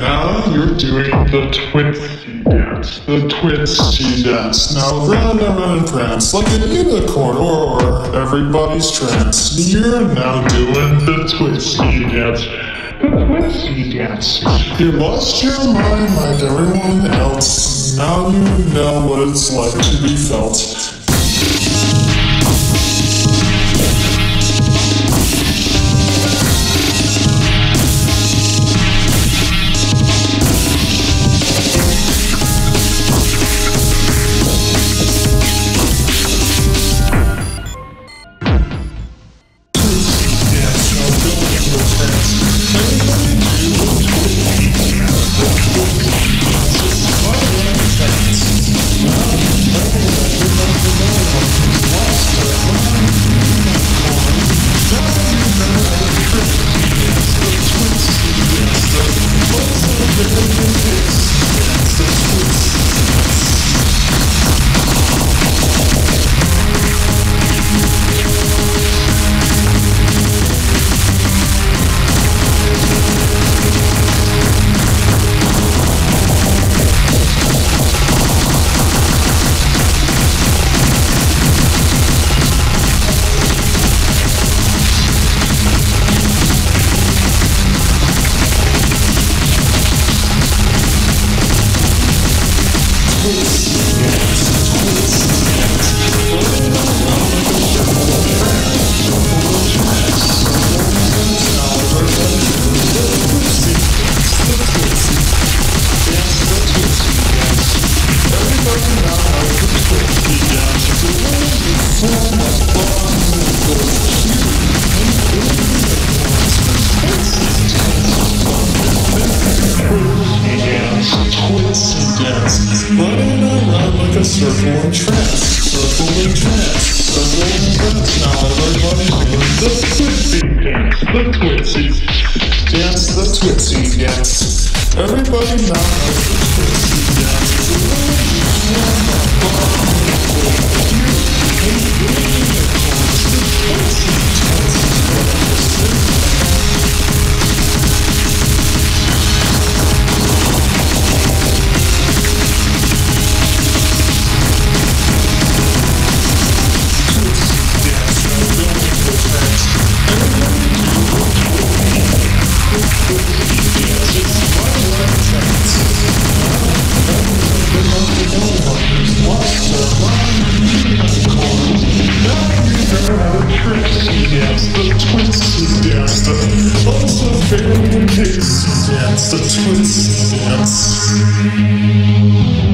now you're doing the Twitsy dance. The Twitsy dance. Now run and prance like a unicorn or everybody's trance. You're now doing the Twitsy dance. The Twitsy dance. You lost your mind like everyone else. Now you know what it's like to be felt. Running around like a circle in trance, circle in trance, circle in trance. Now everybody's doing the Twitsy dance, the Twitsy dance, the Twitsy dance. Everybody now knows the Twitsy dance. The Twitsy dance, the also very Pixie dance, the Twitsy dance.